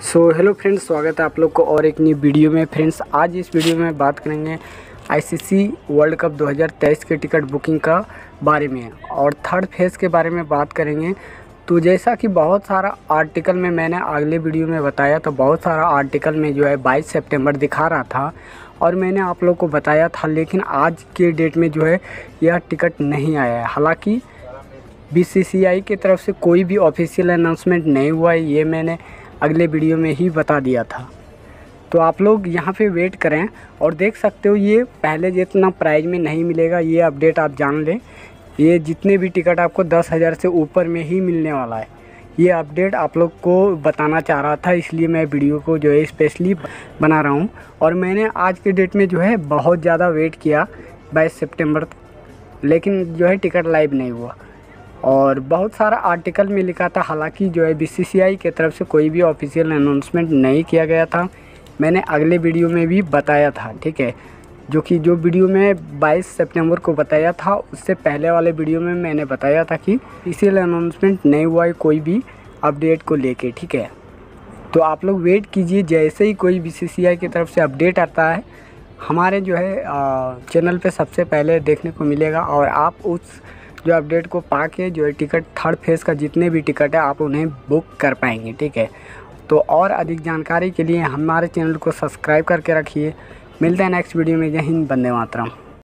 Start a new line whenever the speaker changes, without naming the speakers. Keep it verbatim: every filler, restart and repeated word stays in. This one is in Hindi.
सो हेलो फ्रेंड्स, स्वागत है आप लोग को और एक नई वीडियो में। फ्रेंड्स, आज इस वीडियो में बात करेंगे आईसीसी वर्ल्ड कप दो हज़ार तेईस के टिकट बुकिंग का बारे में और थर्ड फेज़ के बारे में बात करेंगे। तो जैसा कि बहुत सारा आर्टिकल में मैंने अगले वीडियो में बताया, तो बहुत सारा आर्टिकल में जो है बाईस सितंबर दिखा रहा था और मैंने आप लोग को बताया था, लेकिन आज के डेट में जो है यह टिकट नहीं आया है। हालाँकि बीसीसीआई की तरफ से कोई भी ऑफिशियल अनाउंसमेंट नहीं हुआ है, ये मैंने अगले वीडियो में ही बता दिया था। तो आप लोग यहाँ पे वेट करें और देख सकते हो ये पहले जितना प्राइस में नहीं मिलेगा, ये अपडेट आप जान लें। ये जितने भी टिकट आपको दस हज़ार से ऊपर में ही मिलने वाला है, ये अपडेट आप लोग को बताना चाह रहा था, इसलिए मैं वीडियो को जो है स्पेशली बना रहा हूँ। और मैंने आज के डेट में जो है बहुत ज़्यादा वेट किया बाईस सितंबर, लेकिन जो है टिकट लाइव नहीं हुआ और बहुत सारा आर्टिकल में लिखा था। हालांकि जो है बीसीसीआई की तरफ से कोई भी ऑफिशियल अनाउंसमेंट नहीं किया गया था, मैंने अगले वीडियो में भी बताया था, ठीक है। जो कि जो वीडियो में बाईस सितंबर को बताया था, उससे पहले वाले वीडियो में मैंने बताया था कि ऑफिशियल अनाउंसमेंट नहीं हुआ है कोई भी अपडेट को लेके, ठीक है। तो आप लोग वेट कीजिए, जैसे ही कोई बीसीसीआई की तरफ से अपडेट आता है हमारे जो है चैनल पे सबसे पहले देखने को मिलेगा और आप उस जो अपडेट को पाके जो है टिकट थर्ड फेज़ का जितने भी टिकट है आप उन्हें बुक कर पाएंगे, ठीक है। तो और अधिक जानकारी के लिए हमारे चैनल को सब्सक्राइब करके रखिए। मिलते हैं नेक्स्ट वीडियो में। जय हिंद, वंदे मातरम।